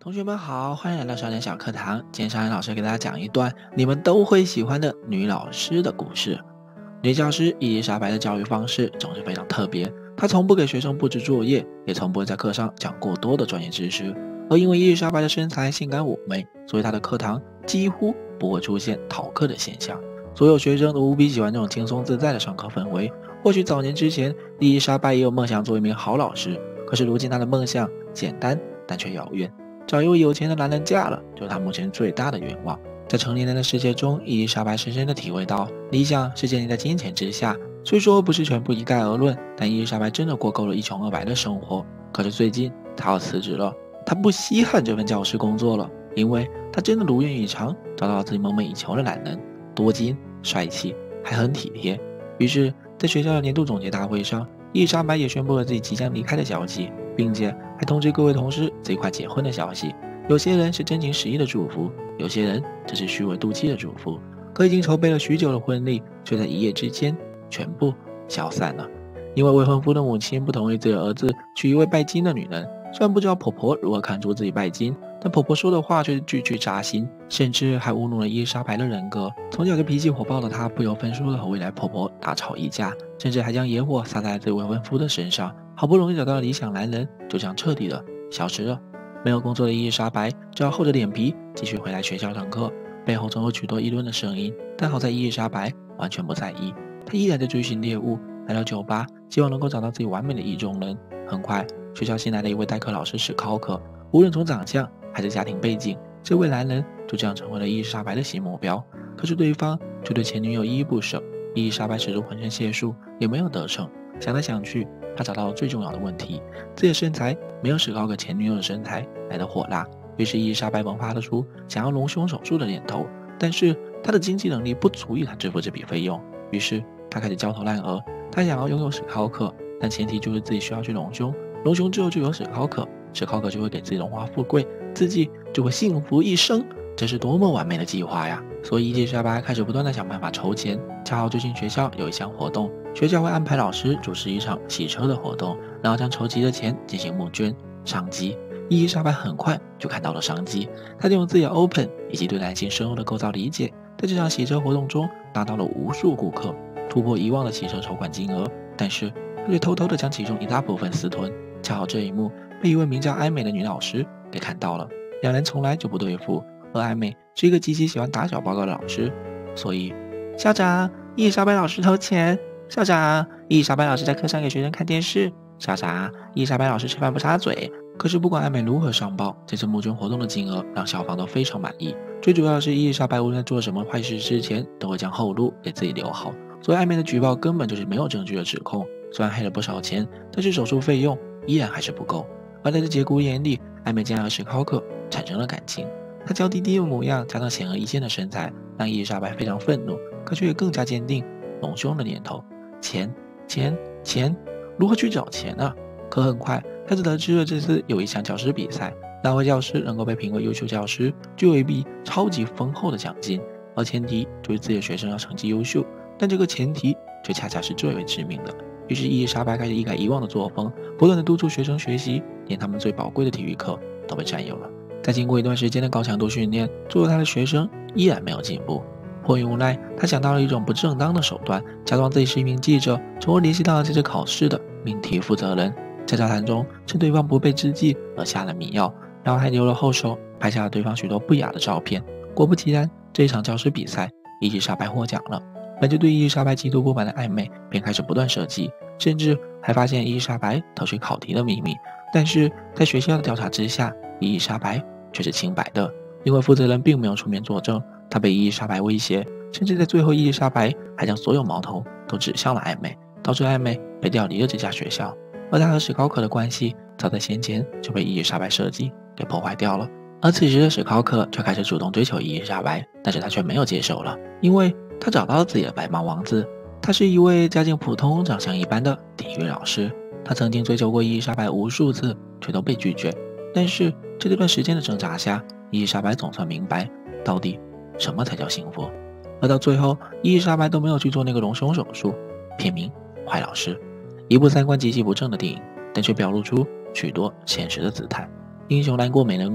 同学们好，欢迎来到少年小课堂。今天少年老师给大家讲一段你们都会喜欢的女老师的故事。女教师伊丽莎白的教育方式总是非常特别，她从不给学生布置作业，也从不会在课上讲过多的专业知识。而因为伊丽莎白的身材性感妩媚，所以她的课堂几乎不会出现逃课的现象。所有学生都无比喜欢这种轻松自在的上课氛围。或许早年之前，伊丽莎白也有梦想做一名好老师，可是如今她的梦想简单但却遥远。找一位有钱的男人嫁了，就是她目前最大的愿望。在成年人的世界中，伊丽莎白深深地体会到，理想是建立在金钱之下。虽说不是全部一概而论，但伊丽莎白真的过够了一穷二白的生活。可是最近，她要辞职了，她不稀罕这份教师工作了，因为她真的如愿以偿，找到了自己梦寐以求的男人，多金、帅气，还很体贴。于是，在学校的年度总结大会上，伊丽莎白也宣布了自己即将离开的消息，并且还通知各位同事这块结婚的消息。有些人是真情实意的祝福，有些人只是虚伪妒气的祝福。可已经筹备了许久的婚礼，却在一夜之间全部消散了。因为未婚夫的母亲不同意自己的儿子娶一位拜金的女人，虽然不知道婆婆如何看出自己拜金，但婆婆说的话却是句句扎心，甚至还侮辱了伊丽莎白的人格。从小就脾气火爆的她不由分说的和未来婆婆大吵一架，甚至还将野火撒在自己未婚夫的身上。好不容易找到了理想男人，就这样彻底的消失了。没有工作的伊丽莎白只好厚着脸皮继续回来学校上课，背后总有许多议论的声音，但好在伊丽莎白完全不在意，她依然在追寻猎物，来到酒吧，希望能够找到自己完美的意中人。很快，学校新来的一位代课老师史考克，无论从长相还是家庭背景，这位男人就这样成为了伊丽莎白的新目标。可是对方却对前女友依依不舍，伊丽莎白使出浑身解数也没有得逞。想来想去，他找到了最重要的问题，自己的身材没有史考克前女友的身材来得火辣。于是伊丽莎白萌发得出想要隆胸手术的念头，但是她的经济能力不足以她支付这笔费用。于是她开始焦头烂额，她想要拥有史考克，但前提就是自己需要去隆胸，隆胸之后就有史考克，史考克就会给自己荣华富贵，自己就会幸福一生。这是多么完美的计划呀！所以伊丽莎白开始不断地想办法筹钱。恰好最近学校有一项活动，学校会安排老师主持一场洗车的活动，然后将筹集的钱进行募捐。商机，伊丽莎白很快就看到了商机。她利用自己的 open 以及对男性深入的构造理解，在这场洗车活动中拿到了无数顾客，突破以往的洗车筹款金额。但是她却偷偷地将其中一大部分私吞。恰好这一幕被一位名叫艾美的女老师给看到了，两人从来就不对付。而艾美是一个极其喜欢打小报告的老师，所以校长，伊丽莎白老师偷钱；校长，伊丽莎白老师在课上给学生看电视；校长，伊丽莎白老师吃饭不插嘴。可是不管艾美如何上报，这次募捐活动的金额让校方都非常满意。最主要的是伊丽莎白无论在做什么坏事之前，都会将后路给自己留好，所以艾美的举报根本就是没有证据的指控。虽然黑了不少钱，但是手术费用依然还是不够。而在这节骨眼里，艾美竟然和史考克产生了感情。她娇滴滴的模样加上显而易见的身材，让伊丽莎白非常愤怒，可却也更加坚定隆胸的念头。钱，如何去找钱啊？可很快，她就得知了这次有一项教师比赛，哪位教师能够被评为优秀教师，就有一笔超级丰厚的奖金，而前提就是自己的学生要成绩优秀。但这个前提却恰恰是最为致命的。于是伊丽莎白开始一改以往的作风，不断地督促学生学习，连他们最宝贵的体育课都被占有了。在经过一段时间的高强度训练，最后他的学生依然没有进步。迫于无奈，他想到了一种不正当的手段，假装自己是一名记者，从而联系到了这次考试的命题负责人。在交谈中，趁对方不备之际而下了迷药，然后还留了后手，拍下了对方许多不雅的照片。果不其然，这一场教师比赛，伊丽莎白获奖了。本就对伊丽莎白极度不满的艾美便开始不断设计，甚至还发现伊丽莎白偷取考题的秘密。但是在学校的调查之下，伊丽莎白却是清白的，因为负责人并没有出面作证。他被伊丽莎白威胁，甚至在最后伊丽莎白还将所有矛头都指向了艾美，导致艾美被调离了这家学校。而他和史考克的关系早在先前就被伊丽莎白设计给破坏掉了。而此时的史考克却开始主动追求伊丽莎白，但是他却没有接受了，因为他找到了自己的白马王子。他是一位家境普通长相一般的体育老师，他曾经追求过伊丽莎白无数次，却都被拒绝。但是在这段时间的挣扎下，伊丽莎白总算明白到底什么才叫幸福。而到最后，伊丽莎白都没有去做那个隆胸手术。片名《坏老师》，一部三观极其不正的电影，但却表露出许多现实的姿态。英雄难过美人关，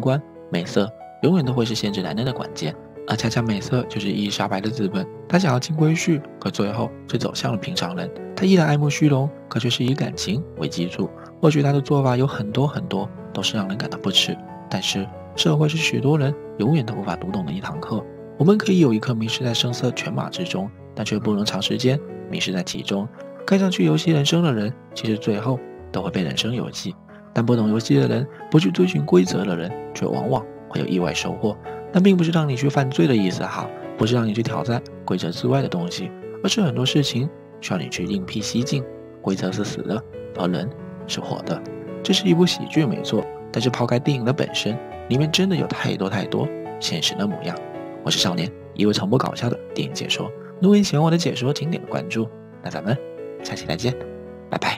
美色永远都会是限制男人的关键，而恰恰美色就是伊丽莎白的资本。她想要金龟婿，可最后却走向了平常人。她依然爱慕虚荣，可却是以感情为基础。或许她的做法有很多都是让人感到不耻，但是社会是许多人永远都无法读懂的一堂课。我们可以有一刻迷失在声色犬马之中，但却不能长时间迷失在其中。看上去游戏人生的人，其实最后都会被人生游戏。但不懂游戏的人，不去遵循规则的人，却往往会有意外收获。但并不是让你去犯罪的意思哈，不是让你去挑战规则之外的东西，而是很多事情需要你去另辟蹊径。规则是死的，而人是活的。这是一部喜剧没错，但是抛开电影的本身，里面真的有太多现实的模样。我是少年，一位传播搞笑的电影解说。如果你喜欢我的解说，请点个关注。那咱们下期再见，拜拜。